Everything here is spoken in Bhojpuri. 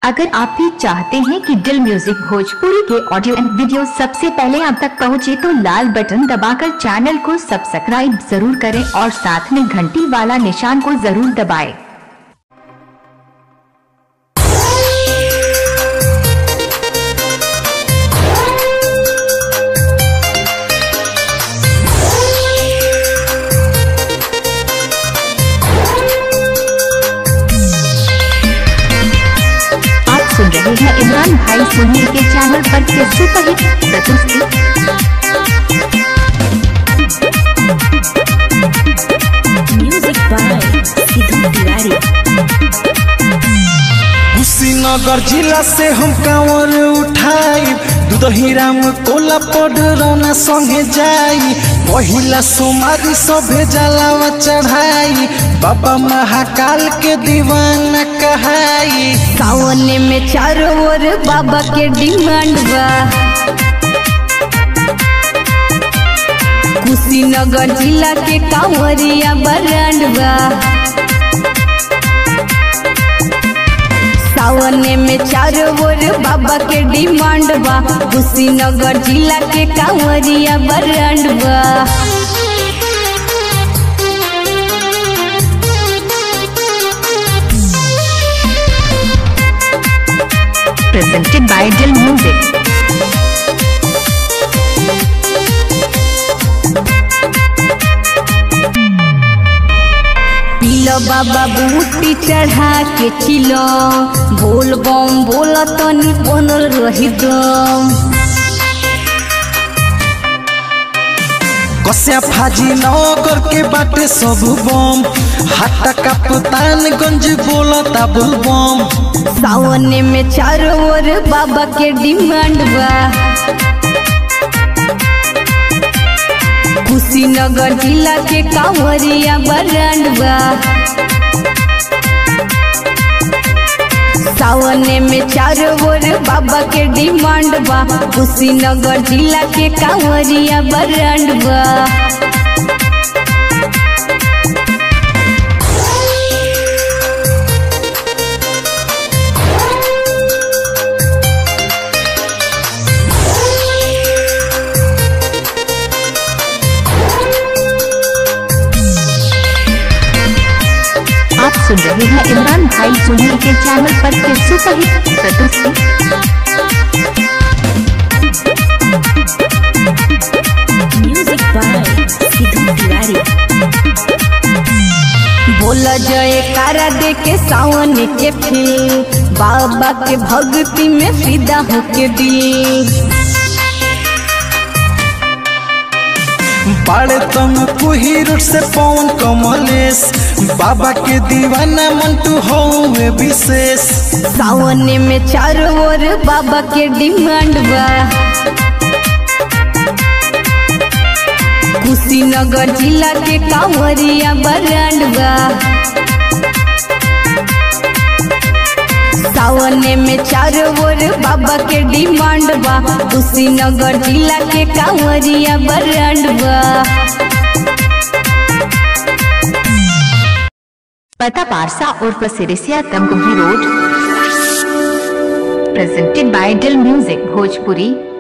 अगर आप भी चाहते हैं कि दिल म्यूजिक भोजपुरी के ऑडियो एंड वीडियो सबसे पहले आप तक पहुंचे तो लाल बटन दबाकर चैनल को सब्सक्राइब जरूर करें और साथ में घंटी वाला निशान को जरूर दबाएं। सुन रहे हैं इमरान भाई सोनी के चैनल पर के सुपरहिट प्रस्तुति। Music by Siddhu Tiwari. कुशीनगर जिला से हम कांवर उठाई दुदहीराम कोला पडरौना संगे जाई पहिला सोमारी सभे जलावा चढ़ाई बाबा महाकाल के दीवाना कहाई। सावन में चारों ओर बाबा के डिमांड बा। कुशीनगर जिला के कांवरिया ब्रांड बा। सावन में चारों ओर बाबा के डिमांड बा। कुशीनगर जिला के कांवरिया ब्रांड बा। Presented by Dil Music। पीलो बाबा बूटी चढ़ा के चिलो बोल बम बोला तनी बनल रही दम। कस्या फाजी नगर के बाटे सब बम हाटा कप्तानगंज बोला ताबुल बम। सावन में चारों ओर बाबा के डिमांड बा। कुशीनगर जिला के कांवरिया ब्रांड बा। सावन में चारों ओर बाबा के डिमांड बा। कुशीनगर जिला के कांवरिया ब्रांड बा। आप सुन रहे हैं इमरान भाई सोनी के चैनल पर के सुपरहिट प्रस्तुति। Music by Siddhu Tiwari. बोला जयकारा दे के सावन के फिर बाबा के भक्ति में फिदा होके दिल। बड़े तुम कुही रूट से पवन कमलेश बाबा के दीवाना मंटू हो विशेष। सावन में चारों ओर बाबा के डिमांड बा। कुशीनगर जिला के कांवरिया ब्रांड बा। सावन में चारों ओर बाबा के डिमांड बा। कुशीनगर जिला के कांवरिया ब्रांड बा। पता पारसा उर्फ Sirisiya Tamkuhi road. Presented by Dil music Bhojpuri.